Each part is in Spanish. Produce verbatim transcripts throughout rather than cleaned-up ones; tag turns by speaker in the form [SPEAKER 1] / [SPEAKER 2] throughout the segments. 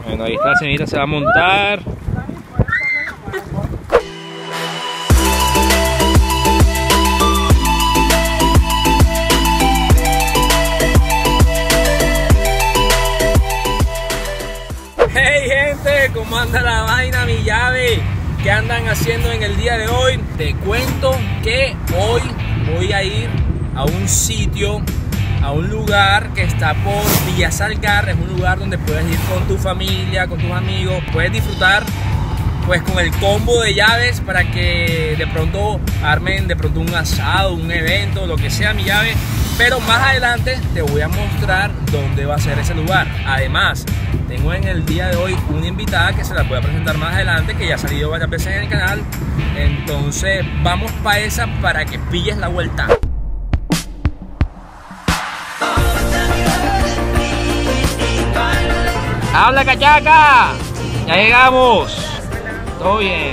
[SPEAKER 1] Bueno, ahí está la señorita, se va a montar. Hey gente, ¿cómo anda la vaina, mi llave? ¿Qué andan haciendo en el día de hoy? Te cuento que hoy voy a ir a un sitio, a un lugar que está por Villa Salgar. Es un lugar donde puedes ir con tu familia, con tus amigos. Puedes disfrutar pues con el combo de llaves para que de pronto armen de pronto un asado, un evento, lo que sea, mi llave. Pero más adelante te voy a mostrar dónde va a ser ese lugar. Además, tengo en el día de hoy una invitada que se la voy a presentar más adelante, que ya ha salido varias veces en el canal. Entonces vamos para esa para que pilles la vuelta. ¡Habla, cachaca! ¡Ya llegamos! Todo bien.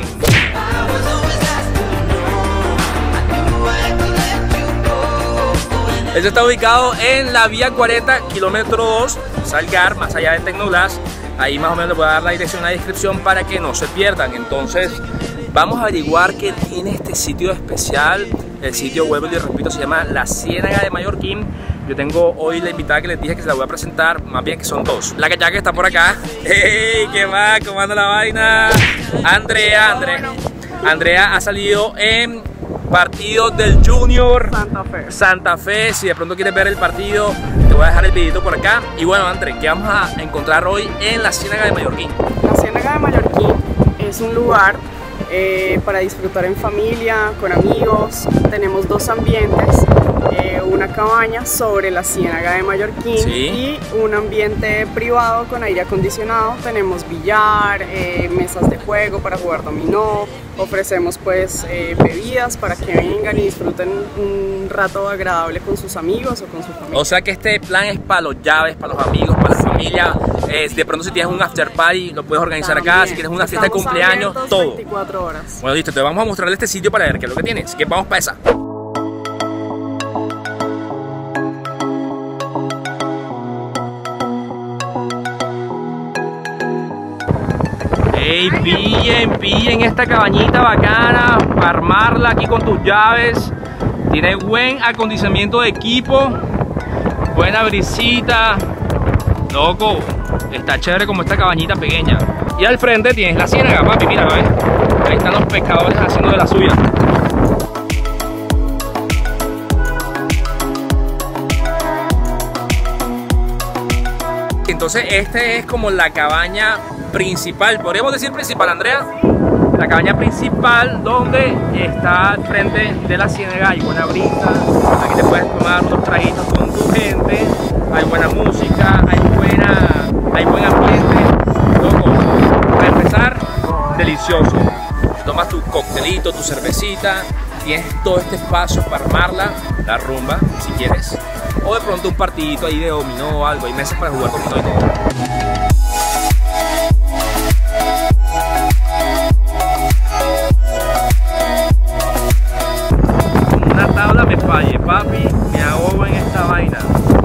[SPEAKER 1] Esto está ubicado en la vía cuarenta, kilómetro dos, Salgar, más allá de Tecnoglass. Ahí más o menos les voy a dar la dirección en la descripción para que no se pierdan. Entonces vamos a averiguar qué tiene este sitio especial. El sitio, vuelvo y les repito, se llama La Ciénaga de Mallorquín. Yo tengo hoy la invitada que les dije que se la voy a presentar, más bien que son dos. La cachaca que está por acá. ¡Hey! ¿Qué más? ¿Cómo anda la vaina? Andrea, Andrea. Andrea ha salido en partidos del Junior
[SPEAKER 2] Santa Fe.
[SPEAKER 1] Santa Fe. Si de pronto quieres ver el partido, te voy a dejar el videito por acá. Y bueno, Andrea, ¿qué vamos a encontrar hoy en La Ciénaga de Mallorquín?
[SPEAKER 2] La Ciénaga de Mallorquín es un lugar eh, para disfrutar en familia, con amigos. Tenemos dos ambientes. Eh, una cabaña sobre la Ciénaga de Mallorquín,
[SPEAKER 1] sí,
[SPEAKER 2] y un ambiente privado con aire acondicionado. Tenemos billar, eh, mesas de juego para jugar dominó. Ofrecemos pues eh, bebidas para que vengan y disfruten un rato agradable con sus amigos o con su familia.
[SPEAKER 1] O sea que este plan es para los llaves, para los amigos, para la familia. Eh, de pronto si tienes un after party lo puedes organizar
[SPEAKER 2] También.
[SPEAKER 1] Acá. Si quieres una fiesta de cumpleaños, todo.
[SPEAKER 2] veinticuatro horas.
[SPEAKER 1] Bueno, listo, te vamos a mostrarle este sitio para ver qué es lo que tienes. Así que vamos para esa. Hey, pillen, pillen esta cabañita bacana para armarla aquí con tus llaves. Tiene buen acondicionamiento de equipo, buena brisita. Loco, está chévere como esta cabañita pequeña. Y al frente tienes la ciénaga, papi, mira, ¿ves? Ahí están los pescadores haciendo de la suya. Entonces este es como la cabaña principal, podríamos decir principal, Andrea. La cabaña principal donde está al frente de la ciénaga. Hay buena brisa, aquí te puedes tomar unos traguitos con tu gente. Hay buena música, hay buena, hay buen ambiente. Loco, para empezar, delicioso. Tomas tu coctelito, tu cervecita. Tienes todo este espacio para armarla, la rumba, si quieres. O de pronto un partidito ahí de dominó o algo. Hay mesas para jugar dominó y todo. Una tabla me falle, papi, me ahogo en esta vaina.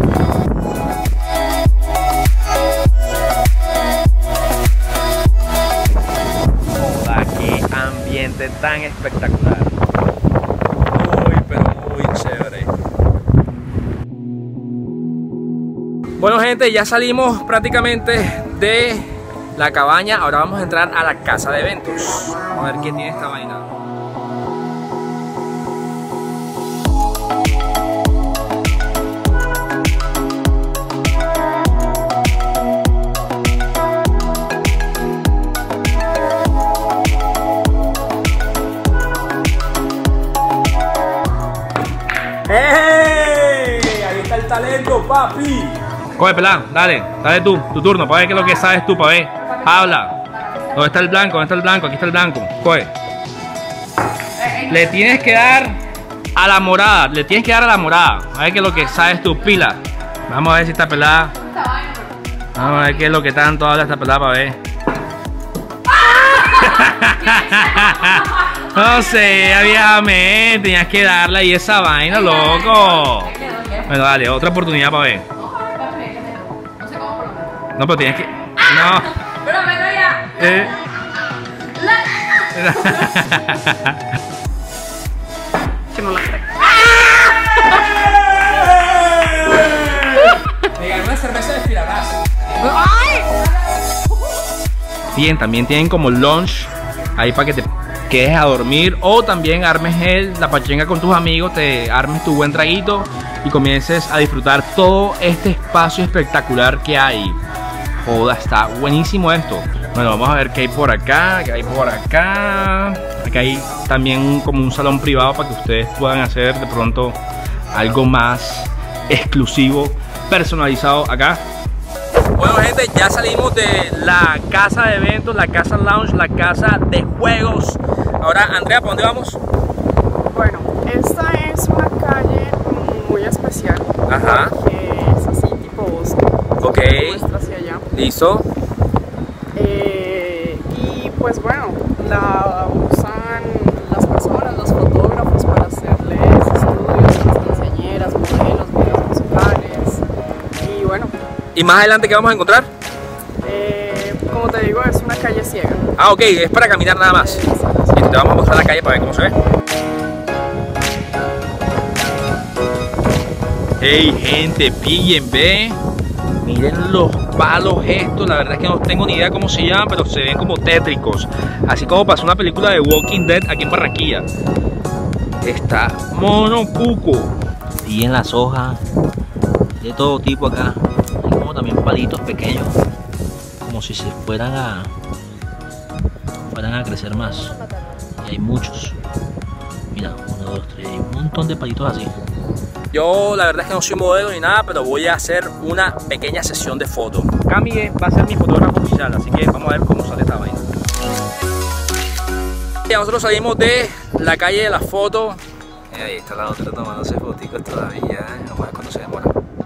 [SPEAKER 1] Joda, qué ambiente tan espectacular. Muy, pero muy chévere. Bueno, gente, ya salimos prácticamente de la cabaña. Ahora vamos a entrar a la casa de eventos. Vamos a ver qué tiene esta vaina. ¡Hey! Ahí está el talento, papi. Coge, pelá, dale, dale tú, tu turno, para ver qué es lo que sabes tú, para ver. Habla. ¿Dónde está el blanco? ¿Dónde está el blanco? Aquí está el blanco. Coge. Le tienes que dar a la morada, le tienes que dar a la morada. A ver qué es lo que sabes tú, pila. Vamos a ver si está pelada. Vamos a ver qué es lo que tanto habla esta pelada para ver. No sé, avíame, tenías que darle ahí esa vaina, loco. Bueno, dale, otra oportunidad para ver. No, pero tienes que... No.
[SPEAKER 3] Pero me ya.
[SPEAKER 1] Eh.
[SPEAKER 2] Que no la traigo.
[SPEAKER 1] Me gané una cerveza de Filarás. Bien, también tienen como lunch ahí para que te quedes a dormir o también armes el, la pachenga con tus amigos, te armes tu buen traguito y comiences a disfrutar todo este espacio espectacular que hay. Joda, está buenísimo esto. Bueno, vamos a ver qué hay por acá, qué hay por acá. Acá hay también como un salón privado para que ustedes puedan hacer de pronto algo más exclusivo, personalizado acá. Bueno, gente, ya salimos de la casa de eventos, la casa lounge, la casa de juegos. Ahora, Andrea, ¿para dónde vamos?
[SPEAKER 2] Bueno, esta es una calle muy especial.
[SPEAKER 1] Ajá.
[SPEAKER 2] Que es así tipo bosque.
[SPEAKER 1] Ok.
[SPEAKER 2] Muestra hacia allá.
[SPEAKER 1] Listo.
[SPEAKER 2] Eh, y pues bueno, la usan las personas, los fotógrafos para hacerles estudios, las quinceañeras, modelos, videos musicales. Y bueno.
[SPEAKER 1] ¿Y más adelante qué vamos a encontrar?
[SPEAKER 2] Eh, como te digo, es una calle ciega.
[SPEAKER 1] Ah, ok, es para caminar nada más.
[SPEAKER 2] Eh,
[SPEAKER 1] Y te vamos a mostrar la calle para ver cómo se ve. Hey, gente, pillen, ve. Miren los palos estos. La verdad es que no tengo ni idea cómo se llaman, pero se ven como tétricos. Así como pasó una película de Walking Dead aquí en Barranquilla. Está mono cuco. Y en las hojas de todo tipo acá. Hay como también palitos pequeños, como si se fueran a fueran a crecer más. Y hay muchos. Mira, uno, dos, tres, hay un montón de palitos así. Yo la verdad es que no soy modelo ni nada, pero voy a hacer una pequeña sesión de fotos. Cami va a ser mi fotógrafo oficial, así que vamos a ver cómo sale esta vaina. Ya nosotros salimos de la calle de las fotos. Y ahí está la otra tomándose fotitos todavía. Vamos a ver cuándo se demora.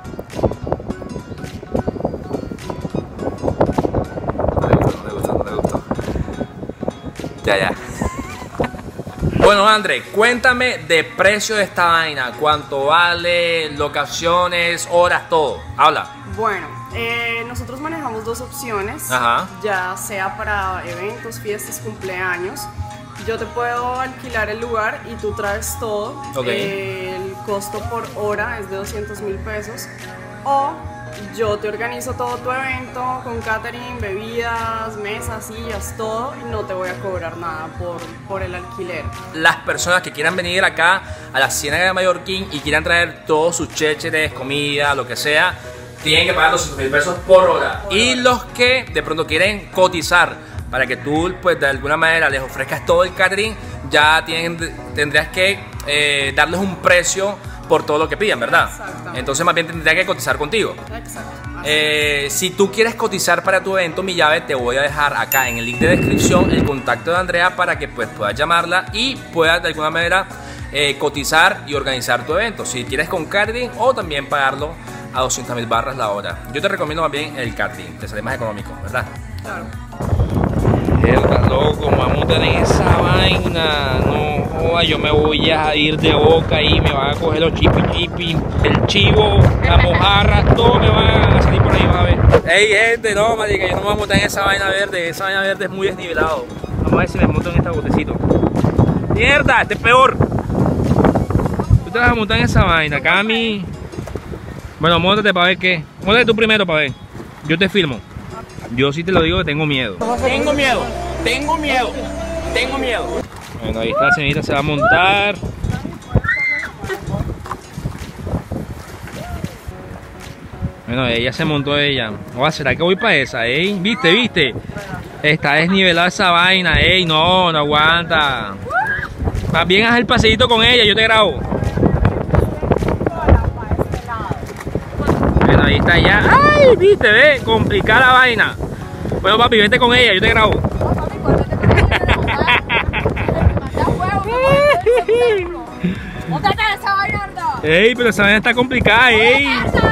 [SPEAKER 1] Ya, ya. Bueno, André, cuéntame de precio de esta vaina. ¿Cuánto vale? Locaciones, horas, todo. Habla.
[SPEAKER 2] Bueno, eh, nosotros manejamos dos opciones.
[SPEAKER 1] Ajá.
[SPEAKER 2] Ya sea para eventos, fiestas, cumpleaños. Yo te puedo alquilar el lugar y tú traes todo.
[SPEAKER 1] Ok.
[SPEAKER 2] Eh, el costo por hora es de doscientos mil pesos. O yo te organizo todo tu evento con catering, bebidas, mesas, sillas, todo, y no te voy a cobrar nada por, por el alquiler.
[SPEAKER 1] Las personas que quieran venir acá a la Ciénaga de Mallorquín y quieran traer todos sus chécheres, comida, lo que sea, tienen que pagar doscientos mil pesos por hora. Por y hora. Los que de pronto quieren cotizar para que tú, pues, de alguna manera les ofrezcas todo el catering, ya tienen, tendrías que eh, darles un precio por todo lo que pidan, ¿verdad?
[SPEAKER 2] Exactamente.
[SPEAKER 1] Entonces más bien tendría que cotizar contigo.
[SPEAKER 2] Exacto.
[SPEAKER 1] Eh, si tú quieres cotizar para tu evento Mi Llave, te voy a dejar acá en el link de descripción el contacto de Andrea para que pues puedas llamarla y puedas de alguna manera eh, cotizar y organizar tu evento. Si quieres con catering o también pagarlo a doscientas mil barras la hora. Yo te recomiendo más bien el catering, te sale más económico, ¿verdad?
[SPEAKER 2] Claro.
[SPEAKER 1] Mierda, loco, vamos a tener esa vaina. No, joda, yo me voy a ir de boca y me van a coger los chipi chipi, el chivo, la mojarra, todo me van a salir por ahí, vas a ver. Ey, gente, no, marica, yo no me voy a montar en esa vaina verde. Esa vaina verde es muy desnivelado. Vamos a ver si me monto en este botecito. Mierda, este es peor. Tú te vas a montar en esa vaina, Cami. Bueno, móntate para ver qué. Móntate tú primero para ver. Yo te filmo. Yo sí te lo digo que tengo miedo.
[SPEAKER 3] Tengo miedo, tengo miedo, tengo miedo.
[SPEAKER 1] Bueno, ahí está la señorita, se va a montar. Bueno, ella se montó ella. Oh, ¿será que voy para esa, eh? ¿Viste, viste? Está desnivelada esa vaina, ey, no, no aguanta. Más bien haz el paseíto con ella, yo te grabo. Bueno, ahí está ya. ¡Ay! ¿Viste? Ve, complicada la vaina. Bueno, papi, vete con ella, yo te grabo. Ey, pero esa vaina está complicada, ey.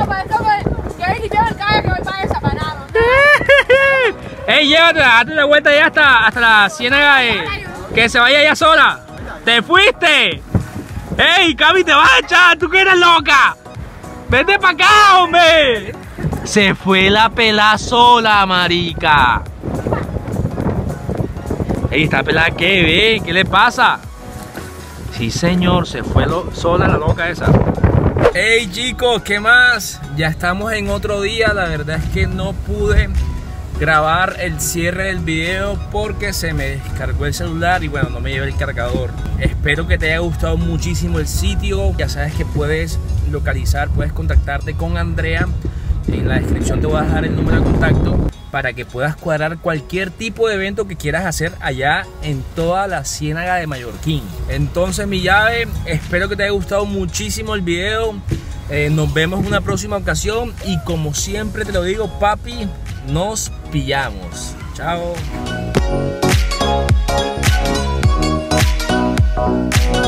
[SPEAKER 1] Ey, llévatela, date la vuelta ya hasta, hasta la ciénaga de... Que se vaya ella sola. ¡Te fuiste! ¡Ey, Cami, te vas a echar! ¡Tú que eres loca! ¡Vete para acá, hombre! Se fue la pela sola, marica. Ey, esta pelada, ¿qué ve? ¿Qué le pasa? Sí, señor, se fue lo, sola la loca esa. Hey, chicos, ¿qué más? Ya estamos en otro día. La verdad es que no pude grabar el cierre del video porque se me descargó el celular y bueno, no me llevé el cargador. Espero que te haya gustado muchísimo el sitio. Ya sabes que puedes localizar, puedes contactarte con Andrea. En la descripción te voy a dejar el número de contacto para que puedas cuadrar cualquier tipo de evento que quieras hacer allá en toda la Ciénaga de Mallorquín. Entonces, mi llave, espero que te haya gustado muchísimo el video. Eh, nos vemos en una próxima ocasión y como siempre te lo digo, papi, nos pillamos. Chao.